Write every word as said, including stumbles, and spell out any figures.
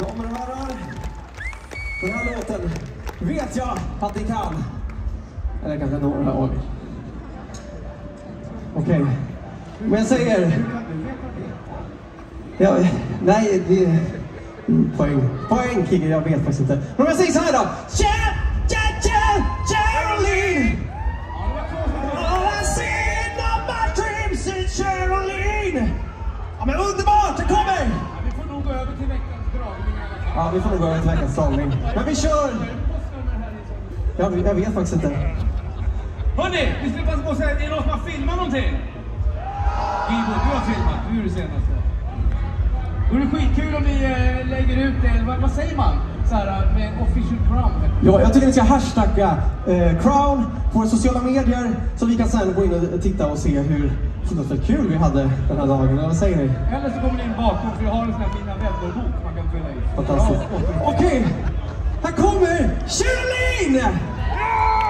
Damer och herrar, den här låten vet jag att ni kan. Eller kanske några av er. Okej, okay. Men jag säger... Ja, nej, det är... Poäng. Poäng, Kigge, jag vet faktiskt inte. Men om jag säger så här då. Tja, tja, tja, Sharoline! All I see in my dreams is Sharoline! Ja, men underbart, det kommer! Vi får nog gå över till veckans dragning. Ja, vi får nog gå över till veckans dragning. Men vi kör! Jag, jag vet faktiskt inte. Hörrni, vi skulle passa på att säga, är det någon som har filmat någonting? Gibo, du har filmat, du är det senaste. Då är det skitkul om ni äh, lägger ut det, eller vad, vad säger man? Så här, med official Crowne. Ja, jag tycker ni ska hashtagga eh, Crowne på sociala medier så vi kan sen gå in och titta och se hur fruktansvärt kul vi hade den här dagen. Vad säger ni? Eller så kommer ni in bakom, för jag har en sån här Mina vänner-bok man kan fylla i. Fantastiskt. Okej, okay. Här kommer Sharoline!